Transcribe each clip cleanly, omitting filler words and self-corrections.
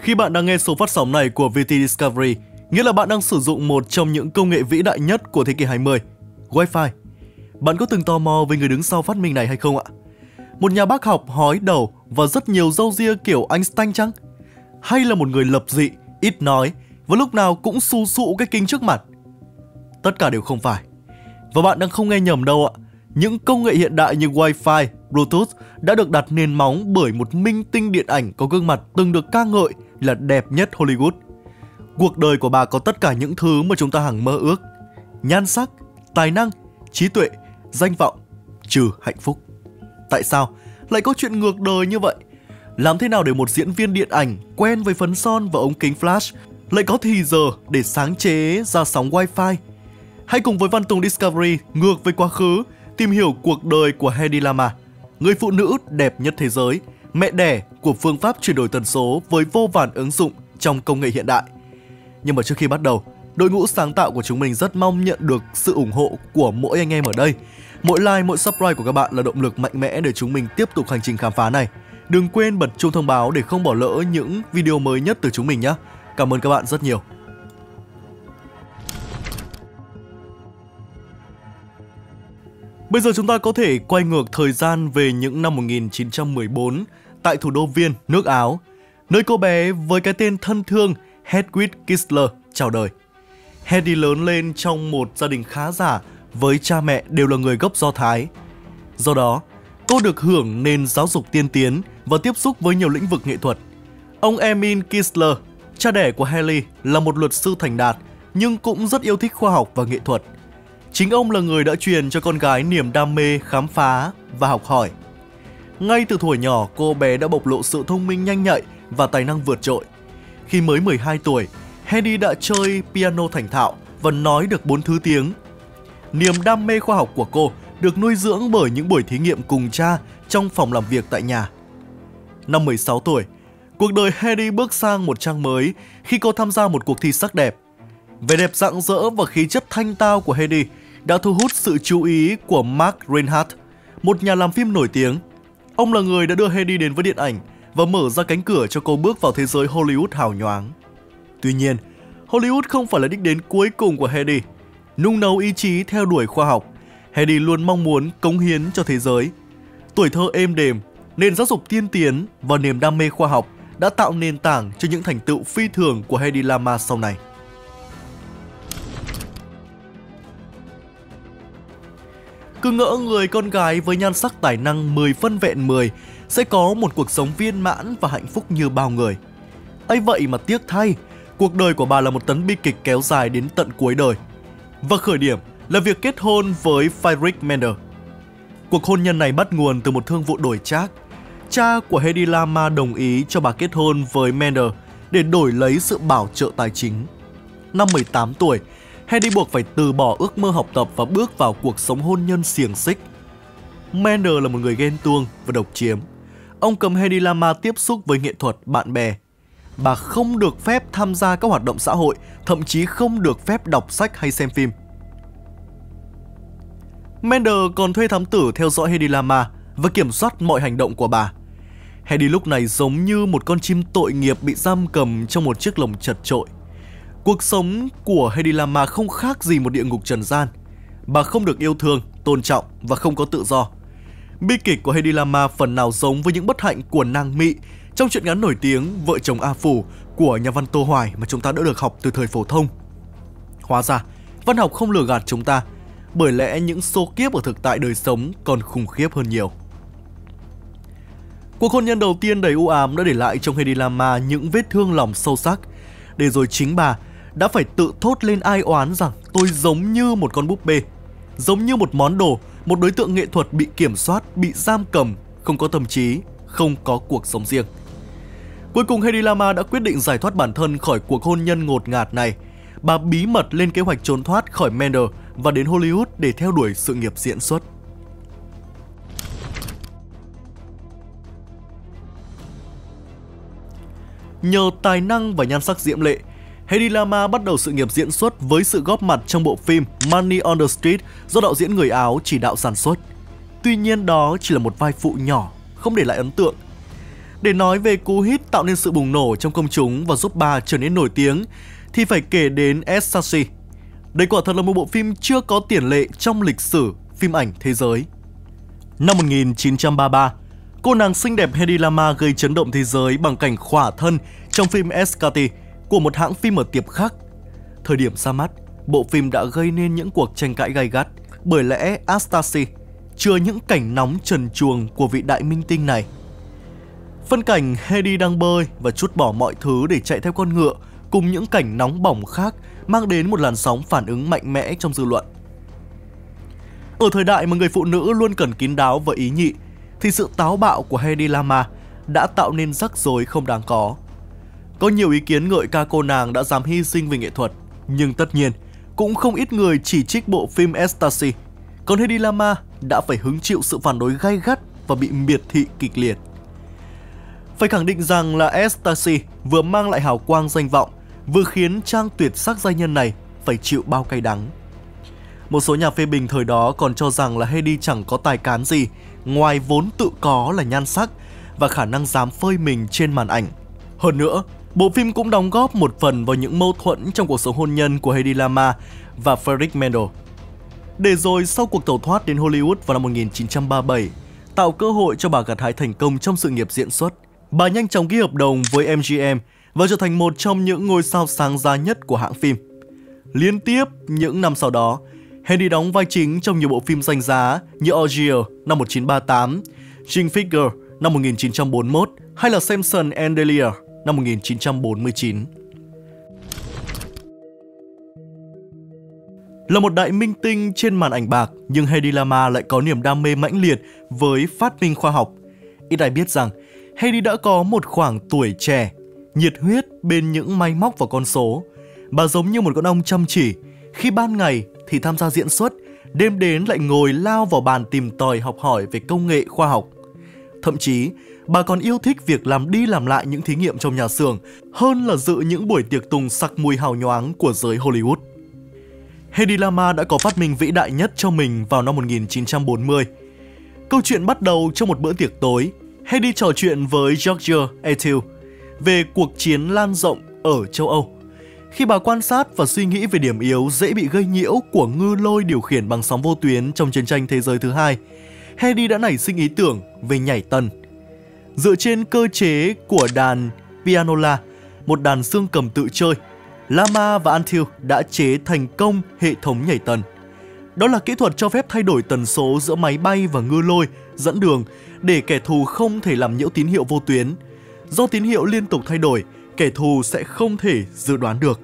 Khi bạn đang nghe số phát sóng này của VT Discovery, nghĩa là bạn đang sử dụng một trong những công nghệ vĩ đại nhất của thế kỷ 20, Wi-Fi. Bạn có từng tò mò về người đứng sau phát minh này hay không ạ? Một nhà bác học hói đầu và rất nhiều râu ria kiểu Einstein chăng? Hay là một người lập dị, ít nói và lúc nào cũng xù xụ cái kính trước mặt? Tất cả đều không phải. Và bạn đang không nghe nhầm đâu ạ. Những công nghệ hiện đại như Wi-Fi, Bluetooth đã được đặt nền móng bởi một minh tinh điện ảnh có gương mặt từng được ca ngợi là đẹp nhất Hollywood. Cuộc đời của bà có tất cả những thứ mà chúng ta hằng mơ ước: nhan sắc, tài năng, trí tuệ, danh vọng, trừ hạnh phúc. Tại sao lại có chuyện ngược đời như vậy? Làm thế nào để một diễn viên điện ảnh quen với phấn son và ống kính flash lại có thì giờ để sáng chế ra sóng Wi-Fi? Hãy cùng với Văn Tùng Discovery ngược với quá khứ, tìm hiểu cuộc đời của Hedy Lamarr, người phụ nữ đẹp nhất thế giới, mẹ đẻ của phương pháp chuyển đổi tần số với vô vàn ứng dụng trong công nghệ hiện đại. Nhưng mà trước khi bắt đầu, đội ngũ sáng tạo của chúng mình rất mong nhận được sự ủng hộ của mỗi anh em ở đây. Mỗi like, mỗi subscribe của các bạn là động lực mạnh mẽ để chúng mình tiếp tục hành trình khám phá này. Đừng quên bật chuông thông báo để không bỏ lỡ những video mới nhất từ chúng mình nhé. Cảm ơn các bạn rất nhiều. Bây giờ chúng ta có thể quay ngược thời gian về những năm 1914 tại thủ đô Viên, nước Áo, nơi cô bé với cái tên thân thương Hedwig Kistler chào đời. Hedy lớn lên trong một gia đình khá giả với cha mẹ đều là người gốc Do Thái. Do đó, cô được hưởng nền giáo dục tiên tiến và tiếp xúc với nhiều lĩnh vực nghệ thuật. Ông Emil Kistler, cha đẻ của Hedy, là một luật sư thành đạt nhưng cũng rất yêu thích khoa học và nghệ thuật. Chính ông là người đã truyền cho con gái niềm đam mê khám phá và học hỏi. Ngay từ thuở nhỏ, cô bé đã bộc lộ sự thông minh nhanh nhạy và tài năng vượt trội. Khi mới 12 tuổi, Hedy đã chơi piano thành thạo và nói được 4 thứ tiếng. Niềm đam mê khoa học của cô được nuôi dưỡng bởi những buổi thí nghiệm cùng cha trong phòng làm việc tại nhà. Năm 16 tuổi, cuộc đời Hedy bước sang một trang mới khi cô tham gia một cuộc thi sắc đẹp. Vẻ đẹp rạng rỡ và khí chất thanh tao của Hedy đã thu hút sự chú ý của Mark Reinhardt, một nhà làm phim nổi tiếng. Ông là người đã đưa Hedy đến với điện ảnh và mở ra cánh cửa cho cô bước vào thế giới Hollywood hào nhoáng. Tuy nhiên, Hollywood không phải là đích đến cuối cùng của Hedy. Nung nấu ý chí theo đuổi khoa học, Hedy luôn mong muốn cống hiến cho thế giới. Tuổi thơ êm đềm, nền giáo dục tiên tiến và niềm đam mê khoa học đã tạo nền tảng cho những thành tựu phi thường của Hedy Lamarr sau này. Cứ ngỡ người con gái với nhan sắc tài năng 10 phân vẹn 10 sẽ có một cuộc sống viên mãn và hạnh phúc như bao người. Ấy vậy mà tiếc thay, cuộc đời của bà là một tấn bi kịch kéo dài đến tận cuối đời. Và khởi điểm là việc kết hôn với Friedrich Mendel. Cuộc hôn nhân này bắt nguồn từ một thương vụ đổi trác. Cha của Hedy Lamarr đồng ý cho bà kết hôn với Mendel để đổi lấy sự bảo trợ tài chính. Năm 18 tuổi, Hedy buộc phải từ bỏ ước mơ học tập và bước vào cuộc sống hôn nhân xiềng xích. Mendel là một người ghen tuông và độc chiếm. Ông cấm Hedy Lamarr tiếp xúc với nghệ thuật, bạn bè. Bà không được phép tham gia các hoạt động xã hội, thậm chí không được phép đọc sách hay xem phim. Mendel còn thuê thám tử theo dõi Hedy Lamarr và kiểm soát mọi hành động của bà. Hedy lúc này giống như một con chim tội nghiệp bị giam cầm trong một chiếc lồng chật chội. Cuộc sống của Hedy Lamarr không khác gì một địa ngục trần gian. Bà không được yêu thương, tôn trọng và không có tự do. Bi kịch của Hedy Lamarr phần nào giống với những bất hạnh của nàng Mị trong truyện ngắn nổi tiếng Vợ chồng A Phủ của nhà văn Tô Hoài mà chúng ta đã được học từ thời phổ thông. Hóa ra, văn học không lừa gạt chúng ta, bởi lẽ những số kiếp ở thực tại đời sống còn khủng khiếp hơn nhiều. Cuộc hôn nhân đầu tiên đầy u ám đã để lại trong Hedy Lamarr những vết thương lòng sâu sắc, để rồi chính bà đã phải tự thốt lên ai oán rằng tôi giống như một con búp bê, giống như một món đồ, một đối tượng nghệ thuật bị kiểm soát, bị giam cầm, không có tâm trí, không có cuộc sống riêng. Cuối cùng Hedy Lamarr đã quyết định giải thoát bản thân khỏi cuộc hôn nhân ngột ngạt này. Bà bí mật lên kế hoạch trốn thoát khỏi Mendel và đến Hollywood để theo đuổi sự nghiệp diễn xuất. Nhờ tài năng và nhan sắc diễm lệ, Hedy Lamarr bắt đầu sự nghiệp diễn xuất với sự góp mặt trong bộ phim Money on the Street do đạo diễn người Áo chỉ đạo sản xuất. Tuy nhiên đó chỉ là một vai phụ nhỏ, không để lại ấn tượng. Để nói về cú hit tạo nên sự bùng nổ trong công chúng và giúp bà trở nên nổi tiếng thì phải kể đến Ecstasy. Đây quả thật là một bộ phim chưa có tiền lệ trong lịch sử phim ảnh thế giới. Năm 1933, cô nàng xinh đẹp Hedy Lamarr gây chấn động thế giới bằng cảnh khỏa thân trong phim Ecstasy của một hãng phim ở Tiệp Khắc. Thời điểm ra mắt, bộ phim đã gây nên những cuộc tranh cãi gay gắt bởi lẽ Ecstasy chứa những cảnh nóng trần truồng của vị đại minh tinh này. Phân cảnh Hedy đang bơi và trút bỏ mọi thứ để chạy theo con ngựa cùng những cảnh nóng bỏng khác mang đến một làn sóng phản ứng mạnh mẽ trong dư luận. Ở thời đại mà người phụ nữ luôn cần kín đáo và ý nhị, thì sự táo bạo của Hedy Lamarr đã tạo nên rắc rối không đáng có. Có nhiều ý kiến ngợi ca cô nàng đã dám hy sinh vì nghệ thuật, nhưng tất nhiên cũng không ít người chỉ trích bộ phim Ecstasy, còn Hedy Lamarr đã phải hứng chịu sự phản đối gay gắt và bị miệt thị kịch liệt. Phải khẳng định rằng là Ecstasy vừa mang lại hào quang danh vọng, vừa khiến trang tuyệt sắc giai nhân này phải chịu bao cay đắng. Một số nhà phê bình thời đó còn cho rằng là Hedy chẳng có tài cán gì ngoài vốn tự có là nhan sắc và khả năng dám phơi mình trên màn ảnh. Hơn nữa, bộ phim cũng đóng góp một phần vào những mâu thuẫn trong cuộc sống hôn nhân của Hedy Lamarr và Frederick Mendel. Để rồi sau cuộc tẩu thoát đến Hollywood vào năm 1937, tạo cơ hội cho bà gặt hái thành công trong sự nghiệp diễn xuất, bà nhanh chóng ký hợp đồng với MGM và trở thành một trong những ngôi sao sáng giá nhất của hãng phim. Liên tiếp những năm sau đó, Hedy đóng vai chính trong nhiều bộ phim danh giá như Ordeal năm 1938, Jing Figure năm 1941 hay là Samson and Delilah năm 1949. Là một đại minh tinh trên màn ảnh bạc, nhưng Hedy Lamarr lại có niềm đam mê mãnh liệt với phát minh khoa học. Ít ai biết rằng Hedy đã có một khoảng tuổi trẻ, nhiệt huyết bên những máy móc và con số. Bà giống như một con ong chăm chỉ, khi ban ngày thì tham gia diễn xuất, đêm đến lại ngồi lao vào bàn tìm tòi học hỏi về công nghệ khoa học. Thậm chí, bà còn yêu thích việc làm đi làm lại những thí nghiệm trong nhà xưởng hơn là dự những buổi tiệc tùng sặc mùi hào nhoáng của giới Hollywood. Hedy Lamarr đã có phát minh vĩ đại nhất cho mình vào năm 1940. Câu chuyện bắt đầu trong một bữa tiệc tối. Hedy trò chuyện với George Athill về cuộc chiến lan rộng ở châu Âu. Khi bà quan sát và suy nghĩ về điểm yếu dễ bị gây nhiễu của ngư lôi điều khiển bằng sóng vô tuyến trong chiến tranh thế giới thứ hai, Hedy đã nảy sinh ý tưởng về nhảy tần. Dựa trên cơ chế của đàn pianola, một đàn xương cầm tự chơi, Lamarr và Athill đã chế thành công hệ thống nhảy tần. Đó là kỹ thuật cho phép thay đổi tần số giữa máy bay và ngư lôi dẫn đường để kẻ thù không thể làm nhiễu tín hiệu vô tuyến. Do tín hiệu liên tục thay đổi, kẻ thù sẽ không thể dự đoán được.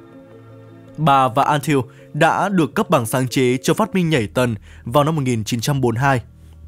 Bà và Athill đã được cấp bằng sáng chế cho phát minh nhảy tần vào năm 1942.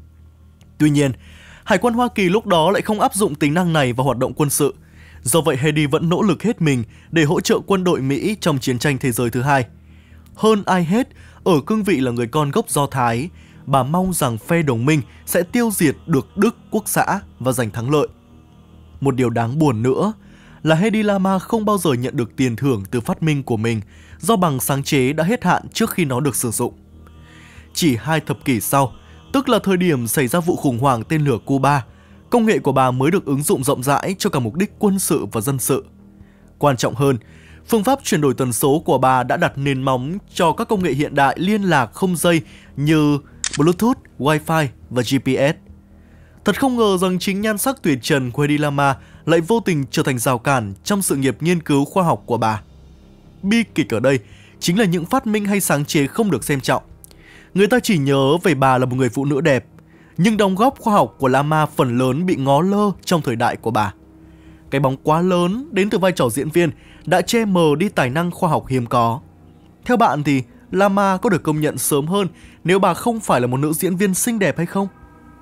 Tuy nhiên, Hải quân Hoa Kỳ lúc đó lại không áp dụng tính năng này vào hoạt động quân sự. Do vậy, Hedy vẫn nỗ lực hết mình để hỗ trợ quân đội Mỹ trong chiến tranh thế giới thứ hai. Hơn ai hết, ở cương vị là người con gốc Do Thái, bà mong rằng phe đồng minh sẽ tiêu diệt được Đức Quốc xã và giành thắng lợi. Một điều đáng buồn nữa là Hedy Lamarr không bao giờ nhận được tiền thưởng từ phát minh của mình do bằng sáng chế đã hết hạn trước khi nó được sử dụng. Chỉ 2 thập kỷ sau, tức là thời điểm xảy ra vụ khủng hoảng tên lửa Cuba, công nghệ của bà mới được ứng dụng rộng rãi cho cả mục đích quân sự và dân sự. Quan trọng hơn, phương pháp chuyển đổi tần số của bà đã đặt nền móng cho các công nghệ hiện đại liên lạc không dây như Bluetooth, Wi-Fi và GPS. Thật không ngờ rằng chính nhan sắc tuyệt trần của Hedy Lamarr lại vô tình trở thành rào cản trong sự nghiệp nghiên cứu khoa học của bà. Bi kịch ở đây chính là những phát minh hay sáng chế không được xem trọng. Người ta chỉ nhớ về bà là một người phụ nữ đẹp, nhưng đóng góp khoa học của Lamarr phần lớn bị ngó lơ trong thời đại của bà. Cái bóng quá lớn đến từ vai trò diễn viên đã che mờ đi tài năng khoa học hiếm có. Theo bạn thì Lamarr có được công nhận sớm hơn nếu bà không phải là một nữ diễn viên xinh đẹp hay không?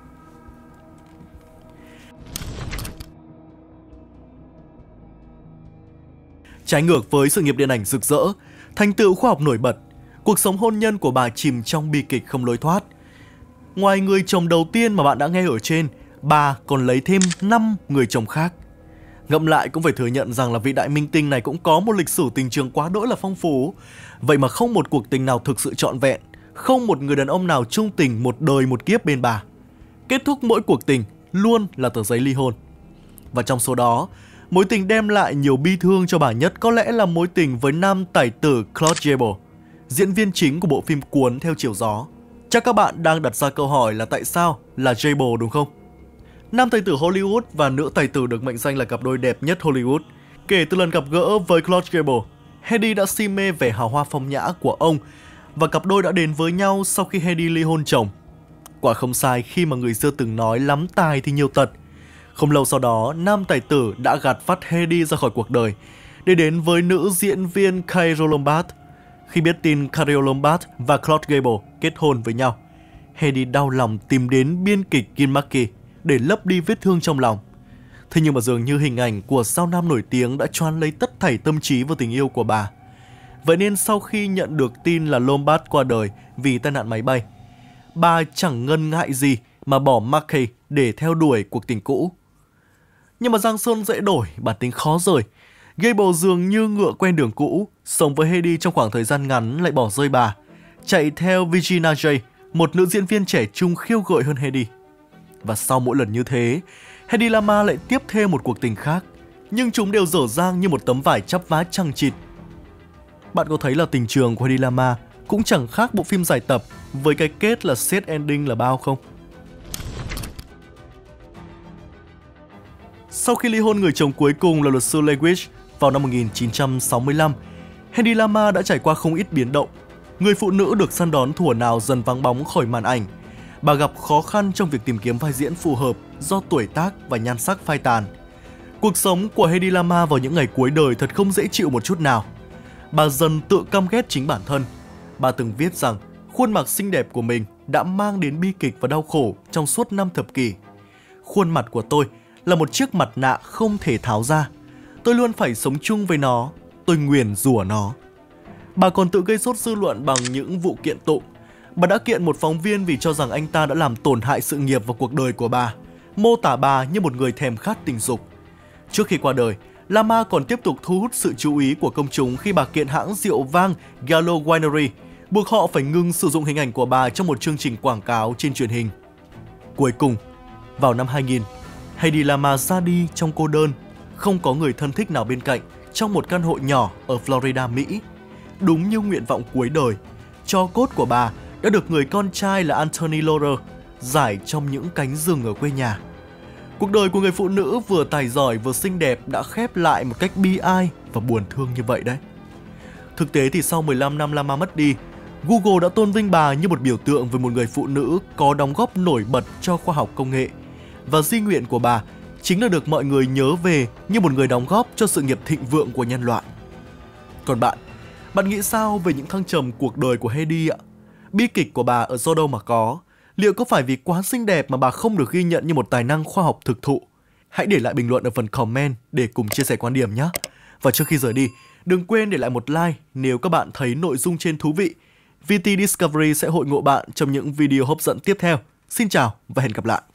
Trái ngược với sự nghiệp điện ảnh rực rỡ, thành tựu khoa học nổi bật, cuộc sống hôn nhân của bà chìm trong bi kịch không lối thoát. Ngoài người chồng đầu tiên mà bạn đã nghe ở trên, bà còn lấy thêm 5 người chồng khác. Ngẫm lại cũng phải thừa nhận rằng là vị đại minh tinh này cũng có một lịch sử tình trường quá đỗi là phong phú. Vậy mà không một cuộc tình nào thực sự trọn vẹn, không một người đàn ông nào chung tình một đời một kiếp bên bà. Kết thúc mỗi cuộc tình luôn là tờ giấy ly hôn. Và trong số đó, mối tình đem lại nhiều bi thương cho bà nhất có lẽ là mối tình với nam tài tử Clark Gable, diễn viên chính của bộ phim Cuốn theo chiều gió. Chắc các bạn đang đặt ra câu hỏi là tại sao là Gable đúng không? Nam tài tử Hollywood và nữ tài tử được mệnh danh là cặp đôi đẹp nhất Hollywood. Kể từ lần gặp gỡ với Clark Gable, Hedy đã si mê vẻ hào hoa phong nhã của ông và cặp đôi đã đến với nhau sau khi Hedy ly hôn chồng. Quả không sai khi mà người xưa từng nói lắm tài thì nhiều tật. Không lâu sau đó, nam tài tử đã gạt phắt Hedy ra khỏi cuộc đời để đến với nữ diễn viên Carole Lombard. Khi biết tin Carole Lombard và Clark Gable kết hôn với nhau, Hedy đau lòng tìm đến biên kịch Gene Markey để lấp đi vết thương trong lòng. Thế nhưng mà dường như hình ảnh của sao nam nổi tiếng đã choán lấy tất thảy tâm trí và tình yêu của bà. Vậy nên sau khi nhận được tin là Lombard qua đời vì tai nạn máy bay, bà chẳng ngần ngại gì mà bỏ Markey để theo đuổi cuộc tình cũ. Nhưng mà giang sơn dễ đổi, bản tính khó rời. Gable dường như ngựa quen đường cũ, sống với Hedy trong khoảng thời gian ngắn lại bỏ rơi bà, chạy theo Virginia J, một nữ diễn viên trẻ trung khiêu gợi hơn Hedy. Và sau mỗi lần như thế, Hedy Lamarr lại tiếp thêm một cuộc tình khác, nhưng chúng đều dở dang như một tấm vải chắp vá chằng chịt. Bạn có thấy là tình trường của Hedy Lamarr cũng chẳng khác bộ phim dài tập với cái kết là sad ending là bao không? Sau khi ly hôn người chồng cuối cùng là luật sư Lewis vào năm 1965, Hedy Lamarr đã trải qua không ít biến động. Người phụ nữ được săn đón thuở nào dần vắng bóng khỏi màn ảnh. Bà gặp khó khăn trong việc tìm kiếm vai diễn phù hợp do tuổi tác và nhan sắc phai tàn. Cuộc sống của Hedy Lamarr vào những ngày cuối đời thật không dễ chịu một chút nào. Bà dần tự căm ghét chính bản thân. Bà từng viết rằng khuôn mặt xinh đẹp của mình đã mang đến bi kịch và đau khổ trong suốt 5 thập kỷ. Khuôn mặt của tôi là một chiếc mặt nạ không thể tháo ra. Tôi luôn phải sống chung với nó. Tôi nguyền rủa nó. Bà còn tự gây sốt dư luận bằng những vụ kiện tụng. Bà đã kiện một phóng viên vì cho rằng anh ta đã làm tổn hại sự nghiệp và cuộc đời của bà, mô tả bà như một người thèm khát tình dục. Trước khi qua đời, Lamarr còn tiếp tục thu hút sự chú ý của công chúng khi bà kiện hãng rượu vang Gallo Winery, buộc họ phải ngừng sử dụng hình ảnh của bà trong một chương trình quảng cáo trên truyền hình. Cuối cùng, vào năm 2000, Hedy Lamarr ra đi trong cô đơn, không có người thân thích nào bên cạnh, trong một căn hộ nhỏ ở Florida, Mỹ. Đúng như nguyện vọng cuối đời, tro cốt của bà đã được người con trai là Anthony Laurer rải trong những cánh rừng ở quê nhà. Cuộc đời của người phụ nữ vừa tài giỏi vừa xinh đẹp đã khép lại một cách bi ai và buồn thương như vậy đấy. Thực tế thì sau 15 năm Lamarr mất đi, Google đã tôn vinh bà như một biểu tượng về một người phụ nữ có đóng góp nổi bật cho khoa học công nghệ. Và di nguyện của bà chính là được mọi người nhớ về như một người đóng góp cho sự nghiệp thịnh vượng của nhân loại. Còn bạn nghĩ sao về những thăng trầm cuộc đời của Hedy ạ? Bi kịch của bà ở do đâu mà có? Liệu có phải vì quá xinh đẹp mà bà không được ghi nhận như một tài năng khoa học thực thụ? Hãy để lại bình luận ở phần comment để cùng chia sẻ quan điểm nhé. Và trước khi rời đi, đừng quên để lại một like nếu các bạn thấy nội dung trên thú vị. VT Discovery sẽ hội ngộ bạn trong những video hấp dẫn tiếp theo. Xin chào và hẹn gặp lại!